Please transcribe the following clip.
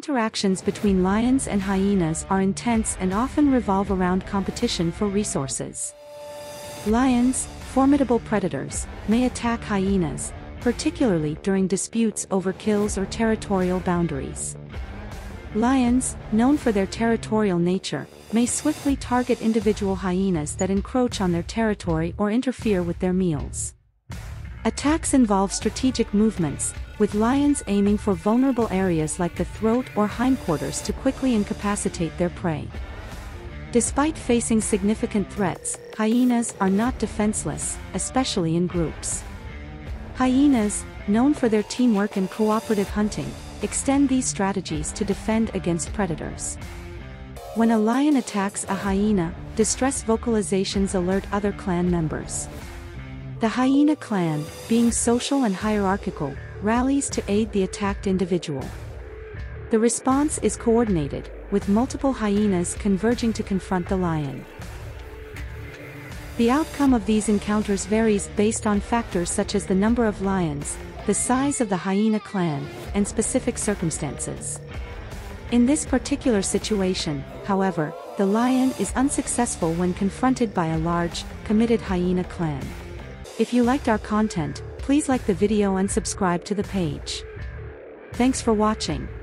interactions between lions and hyenas are intense and often revolve around competition for resources. Lions, formidable predators, may attack hyenas, particularly during disputes over kills or territorial boundaries. Lions, known for their territorial nature, may swiftly target individual hyenas that encroach on their territory or interfere with their meals. Attacks involve strategic movements, with lions aiming for vulnerable areas like the throat or hindquarters to quickly incapacitate their prey. Despite facing significant threats, hyenas are not defenseless, especially in groups. Hyenas, known for their teamwork and cooperative hunting, extend these strategies to defend against predators. When a lion attacks a hyena, distress vocalizations alert other clan members. The Hyena Clan, being social and hierarchical, rallies to aid the attacked individual. The response is coordinated, with multiple hyenas converging to confront the lion. The outcome of these encounters varies based on factors such as the number of lions, the size of the Hyena clan, and specific circumstances. In this particular situation, however, the lion is unsuccessful when confronted by a large, committed Hyena clan. If you liked our content, please like the video and subscribe to the page. Thanks for watching.